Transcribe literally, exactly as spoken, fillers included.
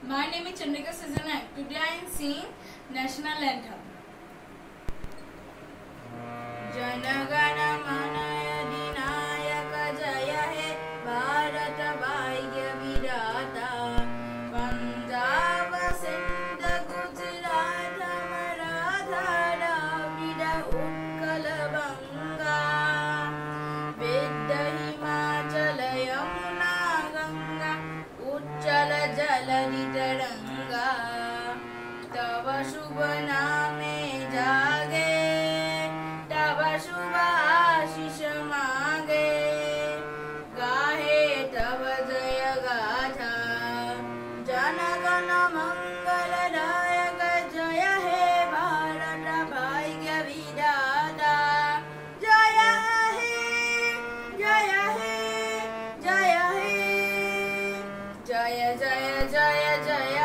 My name is Chandrika Suzanak. Today I am singing national anthem. Jana Gana Mana Adinayaka Jaya He Bharata Bhagya Vidata Punjab Sindh Gujarat Maratha Dravida Utkal Banga Vidya Himachala Yamuna Ganga Uchala Jalani Taranga Tava Shubha Name Jage Tava Shubha Ashish Mange Gahe Tava Jaya Gatha Jana Gana Mangala Dayaka Jaya He Bharata Bhagya Vidata Jaya He Jaya He Jaya He Jaya Jaya Jaya Jaya